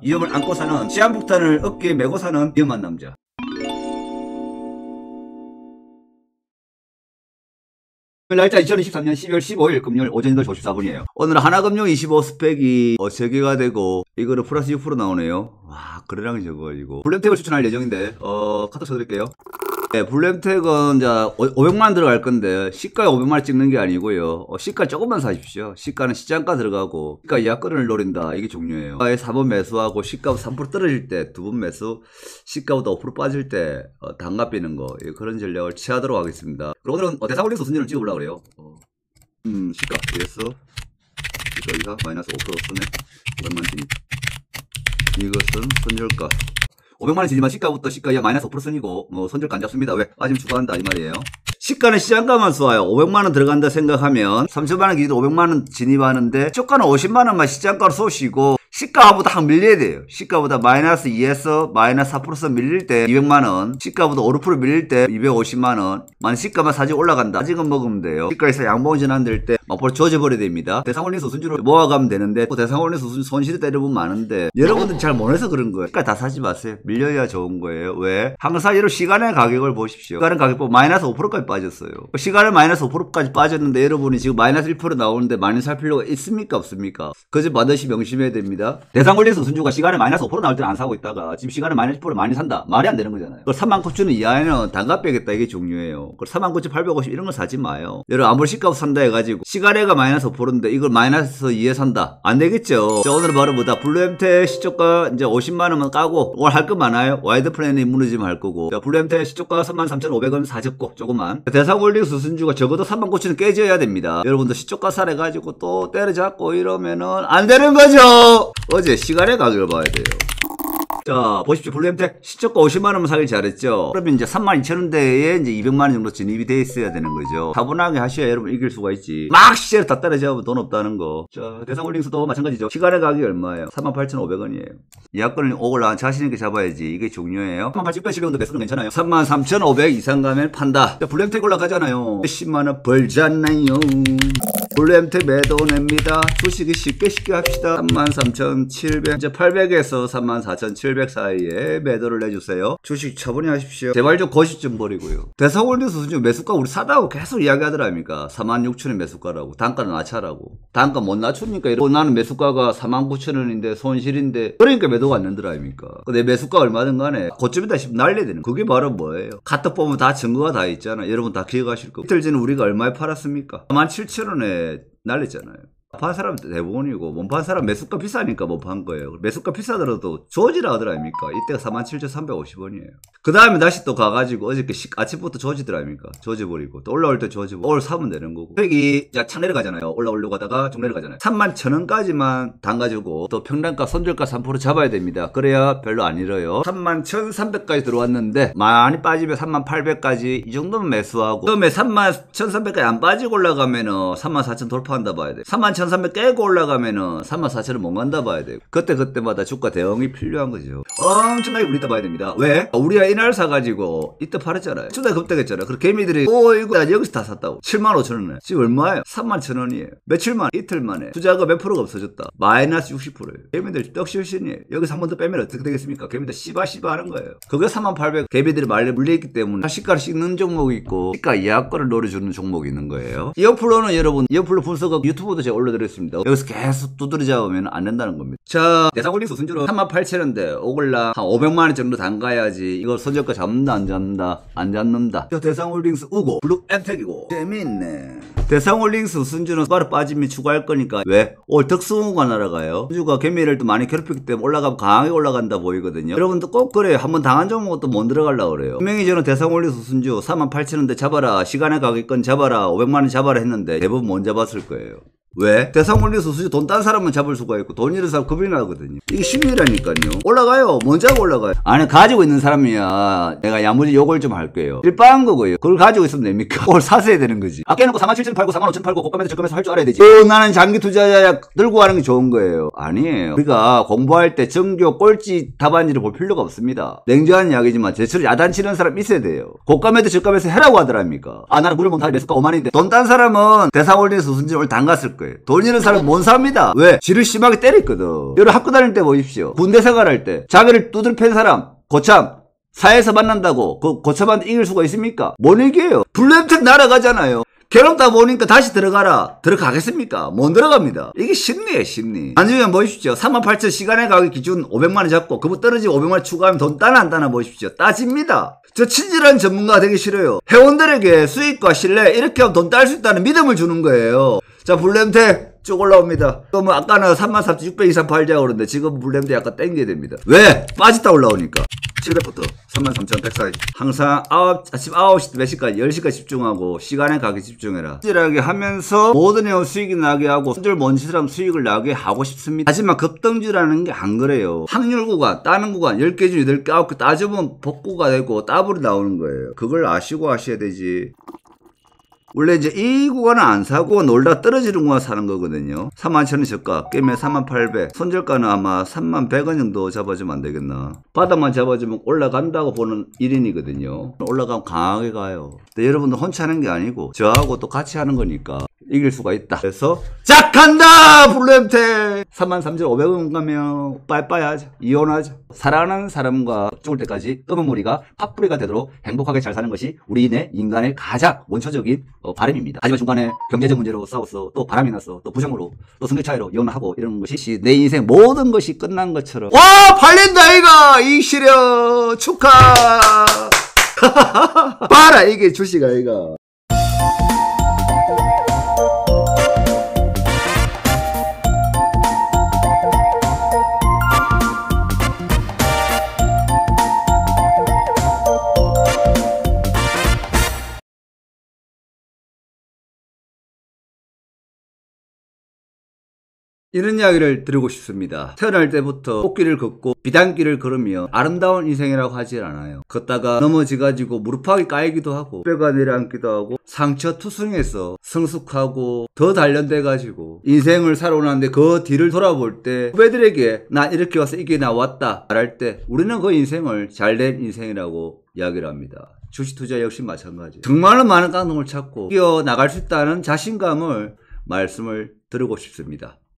위험을 안고 사는 시한폭탄을 어깨에 메고 사는 위험한 남자. 날짜 2023년 12월 15일 금요일 오전 8시 54분이에요. 오늘 하나금융 25 스펙이 3개가 되고 이거는 플러스 6% 나오네요. 와, 거래량이 적어가지고 블랙텍을 추천할 예정인데 카톡 쳐드릴게요. 네, 블랙텍은 자 500만원 들어갈 건데 시가에 500만원 찍는 게 아니고요. 시가 조금만 사십시오. 시가는 시장가 들어가고 시가 이하권을 노린다. 이게 중요해요. 시가에 4번 매수하고 시가보다 3% 떨어질 때 2번 매수, 시가보다 5% 빠질 때 단가 빼는 거, 그런 전략을 취하도록 하겠습니다. 그리고 오늘은 대상올릭스 순위를 찍어보려고 그래요. 시가 ES 시가 이하 마이너스 5% 쓰네. 500만원 진입. 이것은 손절가 500만원 진입한 시가부터 시가 이하 마이너스 5% 선이고 손절가 안 잡습니다. 왜? 빠지면 추가한다 이 말이에요. 시가는 시장가만 쏘아요. 500만원 들어간다 생각하면 3천만원 기준 500만원 진입하는데 시가는 50만원만 시장가로 쏘시고 시가보다 한 밀려야 돼요. 시가보다 마이너스 2에서 마이너스 4% 밀릴 때 200만원, 시가보다 5% 밀릴 때 250만원. 만약 시가만 사지 올라간다. 아직은 먹으면 돼요. 시가에서 양봉 전환될 때 막바로 조져버려야 됩니다. 대상올릭스 순주로 모아가면 되는데 대상올릭스 순주 손실이 때려보면 많은데 여러분들 잘 모르서 그런 거예요. 시가 다 사지 마세요. 밀려야 좋은 거예요. 왜? 항상 여러분 시간의 가격을 보십시오. 시간의 가격 보면 마이너스 5%까지 빠졌어요. 시간을 마이너스 5%까지 빠졌는데 여러분이 지금 마이너스 1% 나오는데 마이너스 할 필요가 있습니까? 없습니까? 그저 반드시 명심해야 됩니다. 대상올릭스 순주가 시간에 마이너스 5% 나올 때는 안 사고 있다가 지금 시간에 마이너스 10% 많이 산다. 말이 안 되는 거잖아요. 그걸 39,000원 이하에는 단가 빼겠다. 이게 중요해요. 그걸 39,850 이런 거 사지 마요. 여러분 아무리 시가부터 산다 해가지고 시간에가 마이너스 5%인데 이걸 마이너스 2에 산다. 안 되겠죠. 자, 오늘은 바로 뭐다. 블루엠텍 시초가 이제 50만원만 까고 오늘 할 거 많아요. 와이드 플랜이 무너지면 할 거고. 자, 블루엠텍 시초가 33,500원 사졌고 조금만. 대상올릭스 순주가 적어도 39,000원 깨져야 됩니다. 여러분도 시초가 살해가지고 또 때려잡고 이러면은 안 되는 거죠. 어제 시간의 가격을 봐야 돼요. 자, 보십시오. 블루엠텍 시초가 50만원만 사길 잘했죠. 그러면 이제 32,000원대에 이제 200만원 정도 진입이 돼 있어야 되는 거죠. 차분하게 하셔야 여러분 이길 수가 있지. 막 시세를 다 따라잡으면 돈 없다는 거. 자, 대상올릭스도 마찬가지죠. 시간의 가격이 얼마예요? 38,500원이에요. 이하권을 올라 자신있게 잡아야지. 이게 중요해요. 38,600원도 매수는 괜찮아요. 33,500 이상 가면 판다. 자, 블루엠텍 올라가잖아요. 10만원 벌잖아요. 블루엠텍 매도 냅니다. 주식이 쉽게 합시다. 33,700 이제 800에서 34,700 사이에 매도를 내주세요. 주식 처분히 하십시오. 제발 좀 거짓 좀 버리고요. 대상올릭스 순주 매수가 우리 사다고 계속 이야기하더랍니까? 46,000원 매수가라고. 단가는 낮춰라고. 단가 못 낮추니까 이러고 나는 매수가가 49,000원인데 손실인데 그러니까 매도가 안 된다랍니까? 내 매수가 얼마든 간에 고점이다 싶으면 날려야 되는 그게 바로 뭐예요? 카톡 보면 다 증거가 다 있잖아. 여러분 다 기억하실 거고. 이틀 전에 우리가 얼마에 팔았습니까? 47,000원에 날렸잖아요. 판 사람 대부분이고 못 판 사람 매수가 비싸니까 못 판 거예요. 매수가 비싸더라도 조지라 하더랍니까? 이때가 47,350원이에요. 그 다음에 다시 또 가가지고 어저께 아침부터 조지더랍니까? 조져버리고 또 올라올 때 조지고 오늘 사면 되는 거고. 팩이 착 내려가잖아요. 올라오려고 하다가 좀 내려가잖아요. 31,000원까지만 담가주고 또 평단가 손절가 3% 잡아야 됩니다. 그래야 별로 안 잃어요. 31,300까지 들어왔는데 많이 빠지면 38,000까지 이 정도면 매수하고 그다음에 31,300까지 안 빠지고 올라가면은 34,000 돌파한다 봐야 돼. 31,300 깨고 올라가면은 34,000원 못 간다 봐야 돼요. 그때마다 주가 대응이 필요한 거죠. 엄청나게 우리 이따 봐야 됩니다. 왜? 우리가 이날 사가지고 이때 팔았잖아요. 주다 급등했잖아요. 그리고 개미들이 이거 여기서 다 샀다고. 75,000원에. 지금 얼마예요? 31,000원이에요. 며칠만 이틀 만에 투자가 몇 프로가 없어졌다. 마이너스 60%예요. 개미들 떡실신이에요. 여기서 한 번 더 빼면 어떻게 되겠습니까? 개미들 씨바 하는 거예요. 그게 38,000 개미들이 말려 물려있기 때문에 시가를 씹는 종목이 있고 시가 이하권을 노려주는 종목이 있는 거예요. 이어플로는 여러분 이어플로 분석하고 유튜브도 제가 올려드렸습니다. 여기서 계속 두드려 잡으면 안 된다는 겁니다. 자, 대상올릭스 순주로 38,000원대 오글라 한 500만원 정도 담가야지 이거 손절가 잡는다 안 잡는다 안 잡는다. 자, 대상올릭스 우고 블루엠텍이고 재미있네. 대상올릭스 순주는 바로 빠지면 추가할 거니까 왜? 올 덕수호가 날아가요. 순주가 개미를 또 많이 괴롭히기 때문에 올라가면 강하게 올라간다 보이거든요. 여러분도 꼭 그래요. 한번 당한 종목은 또 못 들어가려고 그래요. 분명히 저는 대상올릭스 순주 38,000원대 잡아라 시간의 가격권 잡아라 500만원 잡아라 했는데 대부분 못 잡았을 거예요. 왜? 대상올릭스 수지 돈 딴 사람은 잡을 수가 있고 돈 잃은 사람 겁이 나거든요. 이게 심리라니까요. 올라가요. 먼저 하고 올라가요. 아니 가지고 있는 사람이야 내가 야무지 요걸 좀 할게요. 일반한 거고요. 그걸 가지고 있으면 됩니까? 그걸 사서야 되는 거지. 아껴놓고 47,000 팔고 45,000 팔고 고가에서 저가에서 할 줄 알아야 되지. 나는 장기 투자자야 들고 가는 게 좋은 거예요. 아니에요. 우리가 공부할 때 정교 꼴찌 답안지를 볼 필요가 없습니다. 냉정한 이야기지만 제처럼 야단치는 사람 있어야 돼요. 고가에서 저가에서 해라고 하더랍니까? 아 나는 물을 못하니 매수가 5만원인데 돈 딴 사람은 대상올릭스 순진을 담갔을 거예요. 거예요. 돈 있는 사람은 못 삽니다. 왜? 지를 심하게 때렸거든. 여러분 학교 다닐 때 보십시오. 군대 생활할 때 자기를 두들 팬 사람 고참 사회에서 만난다고 그 고참한테 이길 수가 있습니까? 못 이겨요. 블랙텍 날아가잖아요. 괴롭다 보니까 다시 들어가라. 들어가겠습니까? 못 들어갑니다. 이게 심리예요, 심리. 나중에 보십시오. 38,000 시간의 가격 기준 500만원 잡고 그거 떨어지고 500만원 추가하면 돈 따나 안 따나 보십시오. 따집니다. 저 친절한 전문가 되기 싫어요. 회원들에게 수익과 신뢰 이렇게 하면 돈 딸 수 있다는 믿음을 주는 거예요. 자, 블랙텍 쭉 올라옵니다. 또 뭐 아까는 33,600 이상 팔자고 그러는데 지금 블랙텍 약간 땡겨야 됩니다. 왜? 빠졌다 올라오니까. 700부터 33,140. 항상 아침 9시 몇 시까지 10시까지 집중하고 시간에 가게 집중해라. 찌질하게 하면서 모든 회원 수익이 나게 하고 손절 먼 사람 수익을 나게 하고 싶습니다. 하지만 급등주라는 게 안 그래요. 확률 구간, 따는 구간 10개 중 8개, 9개 따지면 복구가 되고 더블이 나오는 거예요. 그걸 아시고 하셔야 되지. 원래 이제 이 구간은 안 사고 놀다 떨어지는 구간 사는 거거든요. 41,000원 저가, 게임에 38,800. 손절가는 아마 31,100원 정도 잡아주면 안 되겠나. 바닥만 잡아주면 올라간다고 보는 1인이거든요. 올라가면 강하게 가요. 근데 여러분들 혼자 하는 게 아니고 저하고 또 같이 하는 거니까 이길 수가 있다. 그래서 짝 간다! 블랙텍 33,500원 가면 빠이빠이 하자. 이혼하자. 사랑하는 사람과 죽을 때까지 검은 무리가 팥뿌리가 되도록 행복하게 잘 사는 것이 우리네 인간의 가장 원초적인 바람입니다. 하지만 중간에 경제적 문제로 싸웠어, 또 바람이 났어, 또 부정으로, 또 성격 차이로 이혼하고 이러는 것이 내 인생 모든 것이 끝난 것처럼. 와, 팔린다 이거! 이 시력 축하! 봐라 이게 주식 아이가. 이런 이야기를 드리고 싶습니다. 태어날 때부터 꽃길을 걷고 비단길을 걸으며 아름다운 인생이라고 하질 않아요. 걷다가 넘어져가지고 무릎팍이 까이기도 하고 뼈가 내려앉기도 하고 상처 투성해서 성숙하고 더 단련돼가지고 인생을 살아오는데 그 뒤를 돌아볼 때 후배들에게 나 이렇게 와서 이게 나왔다 말할 때 우리는 그 인생을 잘된 인생이라고 이야기를 합니다. 주식 투자 역시 마찬가지. 정말로 많은 깡통을 찾고 뛰어나갈 수 있다는 자신감을 말씀을 드리고 싶습니다.